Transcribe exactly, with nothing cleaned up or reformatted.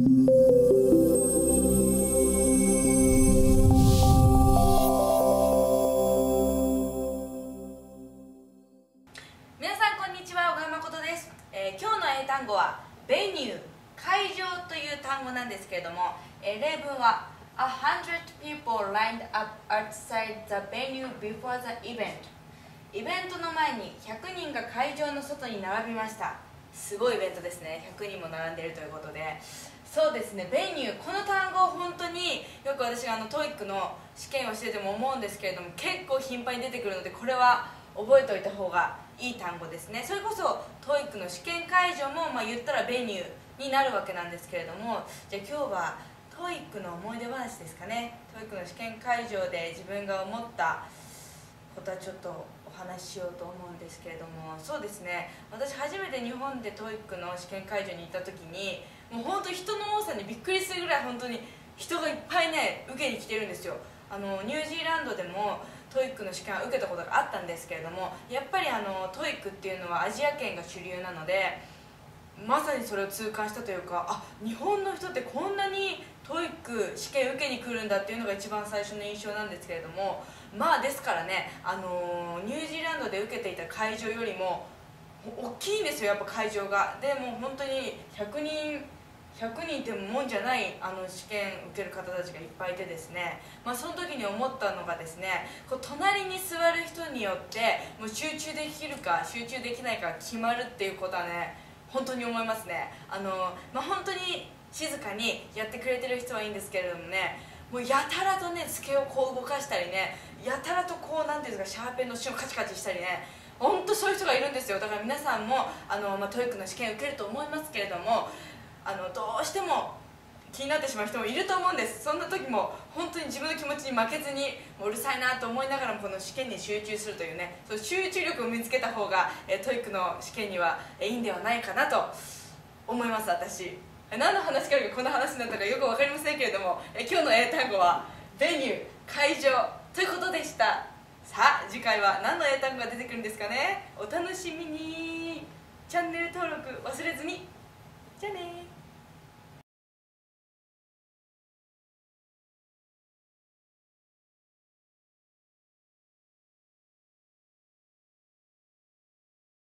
皆さんこんにちは、小川誠です。えー、今日の英単語はベニュー、会場という単語なんですけれども、えー、例文は A hundred people lined up outside the venue before the event。 イベントの前にひゃくにんが会場の外に並びました。すごいイベントですね。ひゃくにんも並んでいるということで、そうですね、ベニュー、この単語を本当によく私があの トーイック の試験をしてても思うんですけれども、結構頻繁に出てくるので、これは覚えておいた方がいい単語ですね。それこそ トーイック の試験会場も、まあ、言ったらベニューになるわけなんですけれども、じゃあ今日は トーイック の思い出話ですかね。 トーイック の試験会場で自分が思ったことはちょっとお話ししようと思うんですけれども、そうですね、私初めて日本で トーイック の試験会場に行った時に、もう本当に人の多さにびっくりするぐらい本当に人がいっぱいね受けに来てるんですよ。あのニュージーランドでも トーイック の試験は受けたことがあったんですけれども、やっぱりあの トーイック っていうのはアジア圏が主流なので、まさにそれを痛感したというか、あ、日本の人ってこんなに トーイック 試験受けに来るんだっていうのが一番最初の印象なんですけれども、まあですからね、あのニュージーランドで受けていた会場よりも大きいんですよ、やっぱ会場が。でもう本当にひゃくにんひゃくにんってもんじゃないあの試験受ける方たちがいっぱいいてですね、まあ、その時に思ったのがですね、こう隣に座る人によってもう集中できるか集中できないか決まるっていうことはね、本当に思いますね。あの、まあ、本当に静かにやってくれてる人はいいんですけれどもね、もうやたらとね机をこう動かしたりね、やたらとこうなんていうんですか、シャーペンの芯をカチカチしたりね、本当そういう人がいるんですよ。だから皆さんもあの、まあ、トーイック の試験受けると思いますけれども、あのどうしても気になってしまう人もいると思うんです。そんな時も本当に自分の気持ちに負けずに、もううるさいなと思いながらもこの試験に集中するというね、その集中力を見つけた方が、えー、トーイック の試験にはいいんではないかなと思います。私何の話からこの話になったかよく分かりませんけれども、え今日の英単語はベニュー、会場ということでした。さあ次回は何の英単語が出てくるんですかね。お楽しみに。チャンネル登録忘れずに。じゃあね。